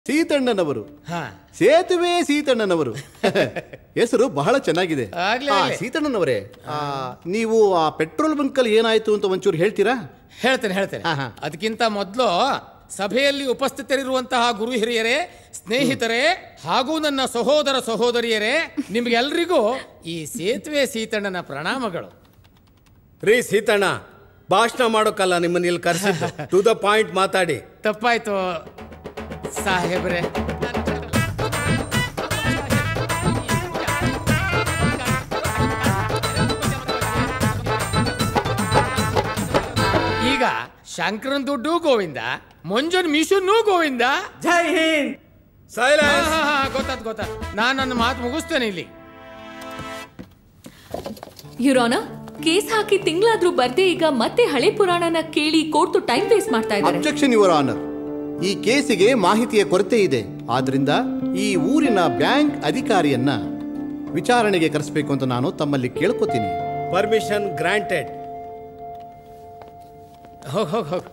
ಸೀತಣ್ಣನವರು, ಸೇತುವೆ ಸೀತಣ್ಣನವರು ಹೆಸರು ಬಹಳ ಚೆನ್ನಾಗಿದೆ. ಸೀತಣ್ಣನವರೇ, ನೀವು ಆ ಪೆಟ್ರೋಲ್ ಬಂಕಲ್ಲಿ ಏನಾಯ್ತು ಅಂತ ಒಂಚೂರು ಹೇಳ್ತೀರಾ? ಹೇಳ್ತೇನೆ. ಅದಕ್ಕಿಂತ ಮೊದಲು ಸಭೆಯಲ್ಲಿ ಉಪಸ್ಥಿತರಿರುವಂತಹ ಗುರು ಹಿರಿಯರೇ, ಸ್ನೇಹಿತರೇ ಹಾಗೂ ನನ್ನ ಸಹೋದರ ಸಹೋದರಿಯರೇ, ನಿಮ್ಗೆಲ್ರಿಗೂ ಈ ಸೇತುವೆ ಸೀತಣ್ಣನ ಪ್ರಣಾಮಗಳು. ರೀ ಸೀತಣ್ಣ, ಭಾಷಣ ಮಾಡೋಕ್ಕಲ್ಲ ನಿಮ್ಮನ್ನ ಇಲ್ಲಿ ಕರೆಸಿದ್ದು, ಟು ದ ಪಾಯಿಂಟ್ ಮಾತಾಡಿ. ತಪ್ಪಾಯ್ತು ಸಾಹೇಬ್ರೆ. ಈಗ ಶಂಕರನ್ ದುಡ್ಡು ಗೋವಿಂದ, ಮಂಜನ್ ಮಿಷನ್ನು ಗೋವಿಂದ. ಜೈ ಹಿಂದ್. ಗೊತ್ತಾತ್. ನಾನು ನನ್ನ ಮಾತು ಮುಗಿಸ್ತೇನೆ ಇಲ್ಲಿ. ಯುರೋನ, ಕೇಸ್ ಹಾಕಿ ತಿಂಗಳಾದ್ರೂ ಬರ್ದೆ ಈಗ ಮತ್ತೆ ಹಳೆ ಪುರಾಣನ ಕೇಳಿ ಕೋರ್ಟು ಟೈಮ್ ವೇಸ್ಟ್ ಮಾಡ್ತಾ ಇದ್ದಾರೆ. ಅಬ್ಜೆಕ್ಷನ್ ಯುವರ್ ಆನರ್, ಈ ಕೇಸಿಗೆ ಮಾಹಿತಿಯ ಕೊರತೆ ಇದೆ. ಆದ್ರಿಂದ ಈ ಊರಿನ ಬ್ಯಾಂಕ್ ಅಧಿಕಾರಿಯನ್ನ ವಿಚಾರಣೆಗೆ ಕರೆಸಬೇಕು ಅಂತ ನಾನು ತಮ್ಮಲ್ಲಿ ಕೇಳ್ಕೊತೀನಿ. Permission granted. ಹೋಗ್.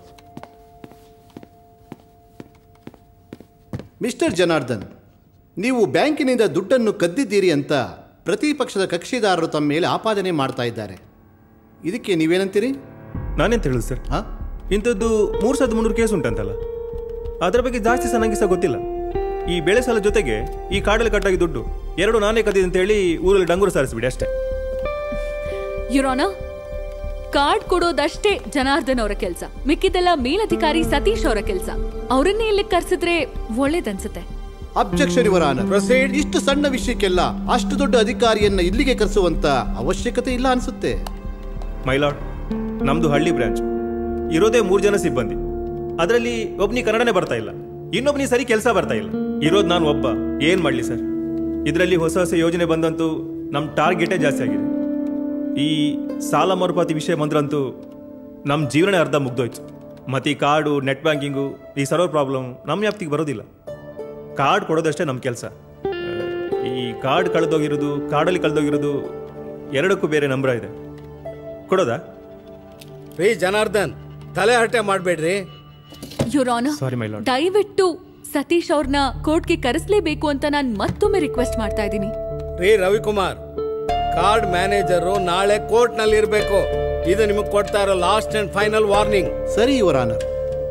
ಮಿಸ್ಟರ್ ಜನಾರ್ದನ್, ನೀವು ಬ್ಯಾಂಕಿನಿಂದ ದುಡ್ಡನ್ನು ಕದ್ದಿದ್ದೀರಿ ಅಂತ ಪ್ರತಿಪಕ್ಷದ ಕಕ್ಷಿದಾರರು ತಮ್ಮ ಮೇಲೆ ಆಪಾದನೆ ಮಾಡ್ತಾ ಇದ್ದಾರೆ. ಇದಕ್ಕೆ ನೀವೇನಂತೀರಿ? ನಾನೇಂತ ಹೇಳುದು ಸರ್, ಇಂಥದ್ದು 3,300 ಕೇಸ್ ಉಂಟಂತಲ್ಲ, ಅದರ ಬಗ್ಗೆ ಜಾಸ್ತಿ ನನಗೆ ಸಹ ಗೊತ್ತಿಲ್ಲ. ಈ ಬೆಳೆ ಸಾಲ ಜೊತೆಗೆ ಈ ಕಾಡಲ್ಲಿ ಕಟ್ಟಾಗಿ ದುಡ್ಡು ಎರಡು ನಾನೇ ಕದ್ದಿದೆ ಅಂತ ಹೇಳಿ ಊರಲ್ಲಿ ಡಂಗುರು ಸಾರಿಸ್ಬಿಡಿ ಅಷ್ಟೇ. ಯುರೋನ, ಕಾರ್ಡ್ ಕೊಡೋದಷ್ಟೇ ಜನಾರ್ದನ್ ಅವರ ಕೆಲಸ, ಮಿಕ್ಕಿದೆಲ್ಲ ಮೇಲಧಿಕಾರಿ ಸತೀಶ್ ಅವರ ಕೆಲಸ. ಅವರನ್ನೇ ಇಲ್ಲಿ ಕರ್ಸಿದ್ರೆ ಒಳ್ಳೇದನ್ಸುತ್ತೆ. Objection your honour. ಇಷ್ಟು ಸಣ್ಣ ವಿಷಯಕ್ಕೆಲ್ಲ ಅಷ್ಟು ದೊಡ್ಡ ಅಧಿಕಾರಿಯನ್ನ ಇಲ್ಲಿಗೆ ಕರೆಸುವಂತ ಅವಶ್ಯಕತೆ ಇಲ್ಲ ಅನ್ಸುತ್ತೆ. ಮೈಲಾಡ್, ನಮ್ದು ಹಳ್ಳಿ ಬ್ರಾಂಚ್, ಇರೋದೇ 3 ಜನ ಸಿಬ್ಬಂದಿ. ಅದರಲ್ಲಿ ಒಬ್ನಿ ಕನ್ನಡನೇ ಬರ್ತಾ ಇಲ್ಲ, ಇನ್ನೊಬ್ನಿ ಸರಿ ಕೆಲಸ ಬರ್ತಾ ಇಲ್ಲ. ಇರೋದು ನಾನು ಒಬ್ಬ. ಏನ್ ಮಾಡ್ಲಿ ಸರ್? ಇದರಲ್ಲಿ ಹೊಸ ಯೋಜನೆ ಬಂದಂತೂ ನಮ್ ಟಾರ್ಗೆಟೇ ಜಾಸ್ತಿ ಆಗಿದೆ. ಈ ಸಾಲ ಮರುಪಾವತಿ ವಿಷಯ ಬಂದ್ರಂತೂ ನಮ್ಮ ಜೀವನ ಅರ್ಧ ಮುಗ್ದೋಯ್ತು. ಮತ್ತೆ ಈ ಕಾರ್ಡು, ನೆಟ್ ಬ್ಯಾಂಕಿಂಗು, ಈ ಸರ್ವರ್ ಪ್ರಾಬ್ಲಮ್ ನಮ್ಮ ವ್ಯಾಪ್ತಿಗೆ ಬರೋದಿಲ್ಲ. ಕಾರ್ಡ್ ಕೊಡೋದಷ್ಟೇ ನಮ್ಮ ಕೆಲಸ. ಈ ಕಾರ್ಡ್ ಕಳೆದೋಗಿರೋದು, ಕಾರ್ಡಲ್ಲಿ ಕಳೆದೋಗಿರೋದು ಎರಡಕ್ಕೂ ಬೇರೆ ನಂಬರ್ ಇದೆ. ಕೊಡೋದಾ? ರೀ ಜನಾರ್ದನ್, ತಲೆ ಹರಟೆ ಮಾಡಬೇಡ್ರಿ. ಯುರೋನ, ದಯವಿಟ್ಟು ಸತೀಶ್ ಅವ್ರನ್ನ ಕೋರ್ಟ್ಗೆ ಕರೆಸಲೇಬೇಕು ಅಂತ ನಾನು ಮತ್ತೊಮ್ಮೆ ರಿಕ್ವೆಸ್ಟ್ ಮಾಡ್ತಾ ಇದ್ದೀನಿ. ರೀ ರವಿಕುಮಾರ್, ಕಾರ್ಡ್ ಮ್ಯಾನೇಜರು ನಾಳೆ ಕೋರ್ಟ್ ನಲ್ಲಿ ಇರಬೇಕು. ಇದು ನಿಮಗೆ ಕೊಡ್ತಾ ಇರೋ ಲಾಸ್ಟ್ ಅಂಡ್ ಫೈನಲ್ ವಾರ್ನಿಂಗ್. ಸರಿ ಯುವರ್ ಆನರ್,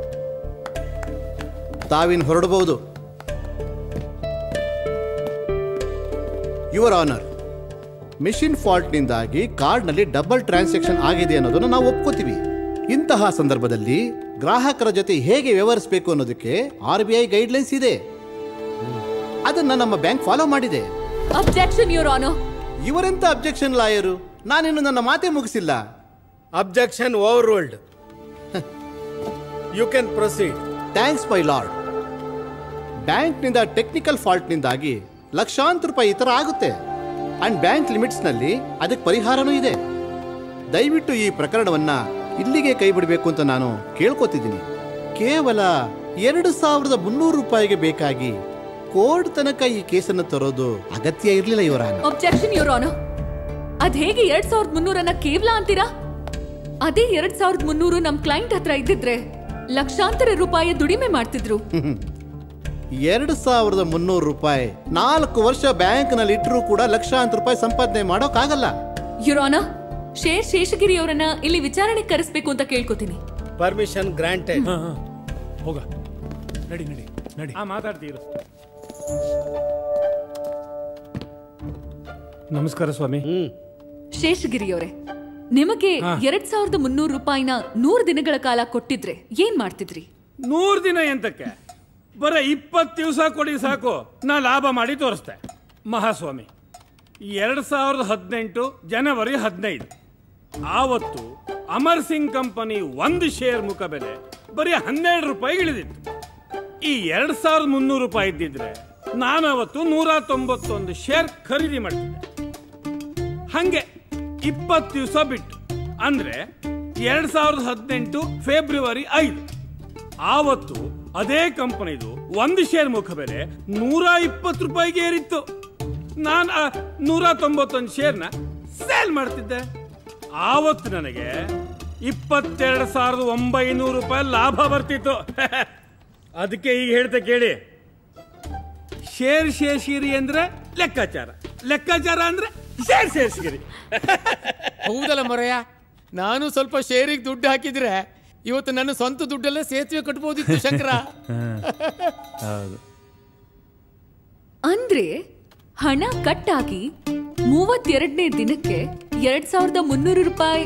ತಾವಿನ್ ಹೊರಡಬಹುದು. ಯುವರ್ ಆನರ್, ಮೆಷಿನ್ ಫಾಲ್ಟ್ ನಿಂದಾಗಿ ಕಾರ್ಡ್ ನಲ್ಲಿ ಡಬಲ್ ಟ್ರಾನ್ಸಾಕ್ಷನ್ ಆಗಿದೆ ಅನ್ನೋದನ್ನು ನಾವು ಒಪ್ಕೋತೀವಿ. ಇಂತಹ ಸಂದರ್ಭದಲ್ಲಿ ಗ್ರಾಹಕರ ಜೊತೆ ಹೇಗೆ ವ್ಯವಹರಿಸಬೇಕು ಅನ್ನೋದಕ್ಕೆ RBI ಗೈಡ್ಲೈನ್ಸ್ ಇದೆ. ಅದನ್ನ ನಮ್ಮ ಬ್ಯಾಂಕ್ ಫಾಲೋ ಮಾಡಿದೆ. Objection your honour. ಇವರೆಂತ ಅಬ್ಜೆಕ್ಷನ್ ಲಾಯರು? ನಾನಿನ್ನು ನನ್ನ ಮಾತೇ ಮುಗಿಸಿಲ್ಲ. Objection overruled. You can proceed. Thanks my lord. ಬ್ಯಾಂಕ್ನಿಂದ ಟೆಕ್ನಿಕಲ್ ಫಾಲ್ಟ್ ನಿಂದಾಗಿ ಲಕ್ಷಾಂತರ ರೂಪಾಯಿ ಈ ತರ ಆಗುತ್ತೆ. ಅಂಡ್ ಬ್ಯಾಂಕ್ ಲಿಮಿಟ್ಸ್ ನಲ್ಲಿ ಅದಕ್ಕೆ ಪರಿಹಾರನೂ ಇದೆ. ದಯವಿಟ್ಟು ಈ ಪ್ರಕರಣವನ್ನ ಇಲ್ಲಿಗೆ ಕೈ ಬಿಡಬೇಕು ಅಂತ ನಾನು ಕೇಳ್ಕೊತಿದ್ದೀನಿ. ಕೇವಲ 2,300 ರೂಪಾಯಿಗೆ ಬೇಕಾಗಿ ಕೋರ್ಟ್ ತನಕ ಈ ಕೇಸನ್ನು ತರೋದು ಅಗತ್ಯ ಇರಲಿಲ್ಲ ಇವರ. Objection your honour. ಅದ್ ಹೇಗೆ 2,300 ಕೇವಲ ಅಂತೀರಾ? ಅದೇ 2,300 ನಮ್ ಕ್ಲೈಂಟ್ ಹತ್ರ ಇದ್ದಿದ್ರೆ ಲಕ್ಷಾಂತರ ರೂಪಾಯಿ ದುಡಿಮೆ ಮಾಡ್ತಿದ್ರು. 2,300 ರೂಪಾಯಿ 4 ವರ್ಷ ಬ್ಯಾಂಕ್ ನಲ್ಲಿ ಇಟ್ಟರೂ ಕೂಡ ಲಕ್ಷಾಂತರ ರೂಪಾಯಿ ಸಂಪಾದನೆ ಮಾಡೋಕ್ಕಾಗಲ್ಲ. ಯುವರ್ ಆನರ್, ಶೇಷಗಿರಿ ಅವರನ್ನ ಇಲ್ಲಿ ವಿಚಾರಣೆ ಕರೆಸಬೇಕು ಅಂತ ಕೇಳ್ಕೊತೀನಿ. Permission granted. ಹೋಗ, ನಡಿ. ಮಾತಾಡ್ತೀರ? ನಮಸ್ಕಾರ ಸ್ವಾಮಿ. ಶೇಷಗಿರಿ ಅವರೇ, ನಿಮಗೆ 2,300 ರೂಪಾಯಿನ 100 ದಿನಗಳ ಕಾಲ ಕೊಟ್ಟಿದ್ರೆ ಏನ್ ಮಾಡ್ತಿದ್ರಿ? 100 ದಿನ ಎಂತಕ್ಕೆ? ಬರ 20 ದಿವಸ ಕೊಡಿ ಸಾಕು, ನಾ ಲಾಭ ಮಾಡಿ ತೋರಿಸ್ತೆ. ಮಹಾಸ್ವಾಮಿ, 2018 ಜನವರಿ 15 ಆವತ್ತು ಅಮರ್ ಸಿಂಗ್ ಕಂಪನಿ 1 ಶೇರ್ ಮುಖ ಬೆಲೆ ಬರೀ 12 ರೂಪಾಯಿ ಇಳಿದಿತ್ತು. ಈ 2,300 ರೂಪಾಯಿ ಇದ್ದಿದ್ರೆ ನಾನು ಅವತ್ತು 191 ಶೇರ್ ಖರೀದಿ ಮಾಡ್ತಿದ್ದೆ. ಹಂಗೆ 20 ದಿವಸ ಬಿಟ್ಟು ಅಂದ್ರೆ 2018 ಫೆಬ್ರವರಿ 5 ಆವತ್ತು ಅದೇ ಕಂಪನಿದು 1 ಶೇರ್ ಮುಖ ಬೆಲೆ 120 ರೂಪಾಯಿಗೆ ಏರಿತ್ತು. ನಾನು 191 ಶೇರ್ನ ಸೇಲ್ ಮಾಡ್ತಿದ್ದೆ. ಆವತ್ತು ನನಗೆ 22,900 ರೂಪಾಯಿ ಲಾಭ ಬರ್ತಿತ್ತು. ಅದಕ್ಕೆ ಈಗ ಹೇಳ್ತೆ ಕೇಳಿ, ಶೇರ್ ಶೇಷಗಿರಿ ಅಂದ್ರೆ ಲೆಕ್ಕಾಚಾರ, ಲೆಕ್ಕಾಚಾರ ಅಂದ್ರೆ ಶೇರ್ ಶೇಷಗಿರಿ. ಹೌದಲ್ಲ ಮರೆಯ, ನಾನು ಸ್ವಲ್ಪ ಶೇರಿಗೆ ದುಡ್ಡು ಹಾಕಿದ್ರೆ ಇವತ್ತು ನನ್ನ ಸ್ವಂತ ದುಡ್ಡಲ್ಲೇ ಸೇತುವೆ ಕಟ್ಬೋದಿತ್ತು ಶಂಕರ. ಅಂದ್ರೆ ಹಣ ಕಟ್ಟಾಗಿ 32ನೇ ದಿನಕ್ಕೆ 2300 ರೂಪಾಯಿ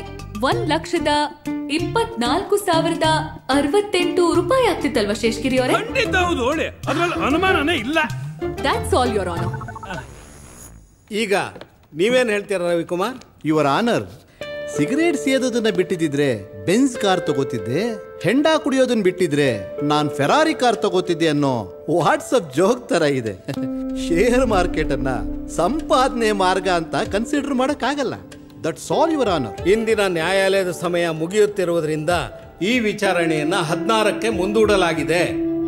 1,24,068 ರೂಪಾಯಿ ಆಗ್ತಿತ್ತಲ್ವಾ ಶೇಷಗಿರಿ ಅವರೇ? ಖಂಡಿತ ಹೌದು, ಒಳ್ಳೆ ಅದ್ರಲ್ಲಿ ಅನುಮಾನನೇ ಇಲ್ಲ. That's all, Your Honor. ಈಗ ನೀವೇನು ಹೇಳ್ತೀರಾ ರವಿಕುಮಾರ್? ಯುವರ್ ಆನರ್, ಸಿಗರೇಟ್ ಸೇದೋದನ್ನ ಬಿಟ್ಟಿದ್ರೆ ಬೆನ್ಸ್ ಕಾರ್ ತಗೋತಿದ್ದೆ, ಹೆಂಡ ಕುಡಿಯೋದನ್ನ ಬಿಟ್ಟಿದ್ರೆ ನಾನ್ ಫೆರಾರಿ ಕಾರ್ ತಗೋತಿದ್ದೆ ಅನ್ನೋ ವಾಟ್ಸಪ್ ಜೋಕ್ ತರ ಇದೆ. ಶೇರ್ ಮಾರ್ಕೆಟ್ ಅನ್ನ ಸಂಪಾದನೆ ಮಾರ್ಗ ಅಂತ ಕನ್ಸಿಡರ್ ಮಾಡಕ್ ಆಗಲ್ಲ. That's all your honour. ಇಂದಿನ ನ್ಯಾಯಾಲಯದ ಸಮಯ ಮುಗಿಯುತ್ತಿರುವುದರಿಂದ ಈ ವಿಚಾರಣೆಯನ್ನ 16ಕ್ಕೆ ಮುಂದೂಡಲಾಗಿದೆ.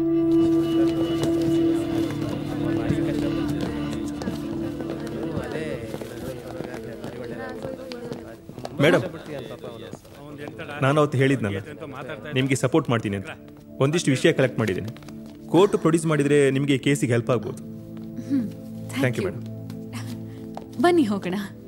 ಮೇಡಮ್, ನಾನು ಅವತ್ತು ಹೇಳಿದ್ನಲ್ಲ ನಿಮಗೆ ಸಪೋರ್ಟ್ ಮಾಡ್ತೀನಿ ಅಂತ. ಒಂದಿಷ್ಟು ವಿಷಯ ಕಲೆಕ್ಟ್ ಮಾಡಿದ್ದೀನಿ. ಕೋರ್ಟ್ ಪ್ರೊಡ್ಯೂಸ್ ಮಾಡಿದರೆ ನಿಮಗೆ ಕೇಸಿಗೆ ಹೆಲ್ಪ್ ಆಗ್ಬೋದು. Thank you madam. ಬನ್ನಿ ಹೋಗೋಣ.